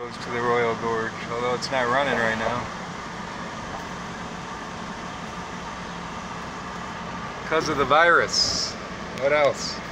goes to the Royal Gorge, although it's not running right now. Because of the virus. What else?